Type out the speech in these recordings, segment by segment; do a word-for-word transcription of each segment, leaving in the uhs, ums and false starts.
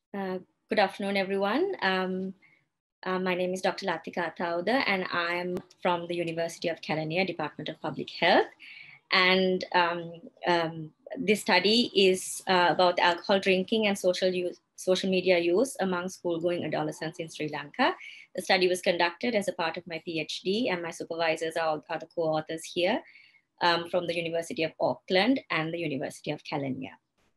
Uh, good afternoon, everyone. Um, uh, my name is Doctor Latika Athauda, and I'm from the University of Kelaniya, Department of Public Health. And um, um, this study is uh, about alcohol drinking and social use, social media use among school-going adolescents in Sri Lanka. The study was conducted as a part of my PhD, and my supervisors are, are the co-authors here um, from the University of Auckland and the University of Kelaniya.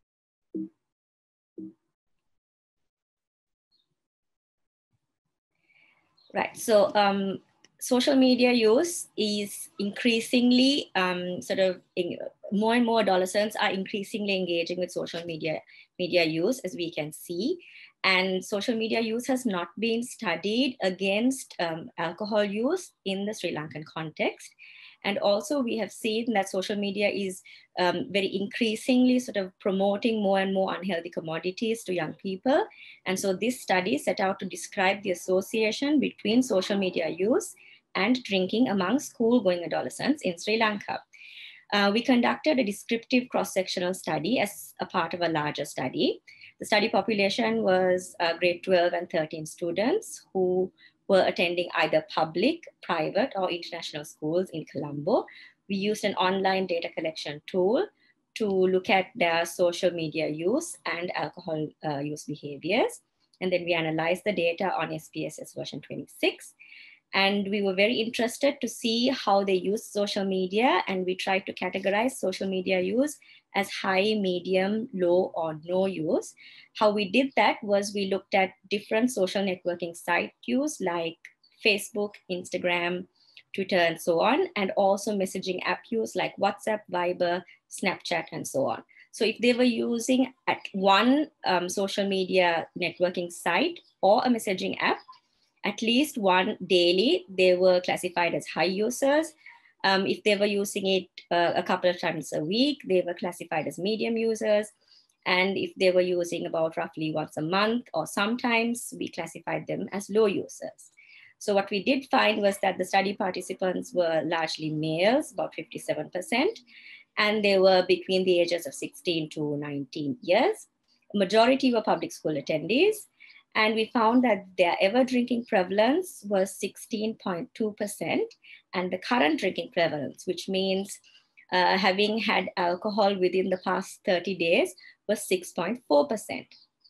Right. So um, social media use is increasingly um, sort of in, more and more adolescents are increasingly engaging with social media media use, as we can see. And social media use has not been studied against um, alcohol use in the Sri Lankan context. And also we have seen that social media is um, very increasingly sort of promoting more and more unhealthy commodities to young people. And so this study set out to describe the association between social media use and drinking among school-going adolescents in Sri Lanka. Uh, we conducted a descriptive cross-sectional study as a part of a larger study. The study population was uh, grade twelve and thirteen students who were attending either public, private, or international schools in Colombo. We used an online data collection tool to look at their social media use and alcohol uh, use behaviors. And then we analyzed the data on S P S S version twenty-six. And we were very interested to see how they use social media. And we tried to categorize social media use as high, medium, low, or no use. How we did that was we looked at different social networking site use like Facebook, Instagram, Twitter, and so on, and also messaging app use like WhatsApp, Viber, Snapchat, and so on. So if they were using at one um, social media networking site or a messaging app, at least one daily, they were classified as high users. Um, if they were using it uh, a couple of times a week, they were classified as medium users. And if they were using about roughly once a month or sometimes, we classified them as low users. So what we did find was that the study participants were largely males, about fifty-seven percent, and they were between the ages of sixteen to nineteen years. Majority were public school attendees. And we found that their ever drinking prevalence was sixteen point two percent, and the current drinking prevalence, which means uh, having had alcohol within the past thirty days, was six point four percent.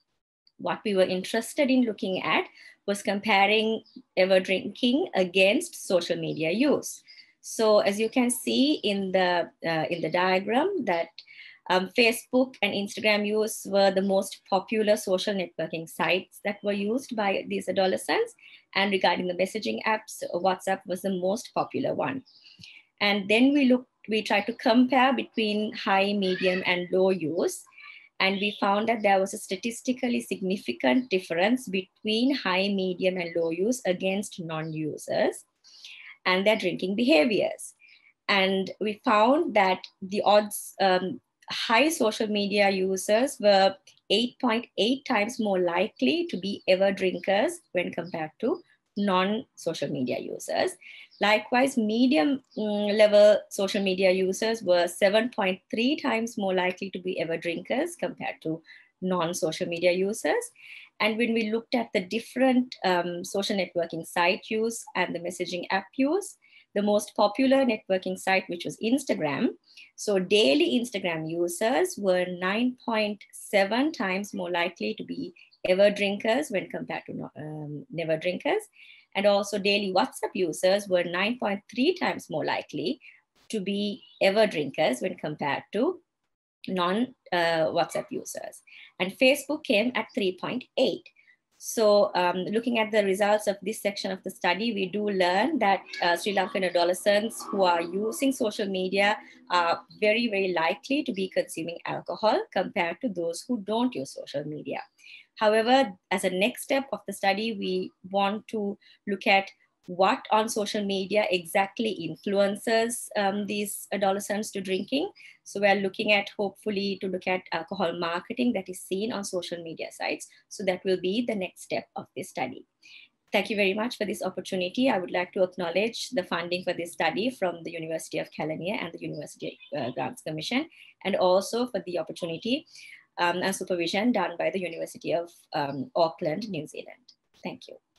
What we were interested in looking at was comparing ever drinking against social media use. So as you can see in the, uh, in the diagram that Um, Facebook and Instagram use were the most popular social networking sites that were used by these adolescents. And regarding the messaging apps, WhatsApp was the most popular one. And then we looked, we tried to compare between high, medium, and low use. And we found that there was a statistically significant difference between high, medium, and low use against non-users and their drinking behaviors. And we found that the odds, um, high social media users were eight point eight times more likely to be ever drinkers when compared to non-social media users. Likewise, medium um, level social media users were seven point three times more likely to be ever drinkers compared to non-social media users. And when we looked at the different um, social networking site use and the messaging app use, the most popular networking site, which was Instagram. So daily Instagram users were nine point seven times more likely to be ever drinkers when compared to um, never drinkers. And also daily WhatsApp users were nine point three times more likely to be ever drinkers when compared to non-WhatsApp uh, users. And Facebook came at three point eight. So um, looking at the results of this section of the study, we do learn that uh, Sri Lankan adolescents who are using social media are very, very likely to be consuming alcohol compared to those who don't use social media. However, as a next step of the study, we want to look at what on social media exactly influences um, these adolescents to drinking. So we're looking at hopefully to look at alcohol marketing that is seen on social media sites. So that will be the next step of this study. Thank you very much for this opportunity. I would like to acknowledge the funding for this study from the University of Kelaniya and the University uh, Grants Commission, and also for the opportunity um, and supervision done by the University of um, Auckland, New Zealand. Thank you.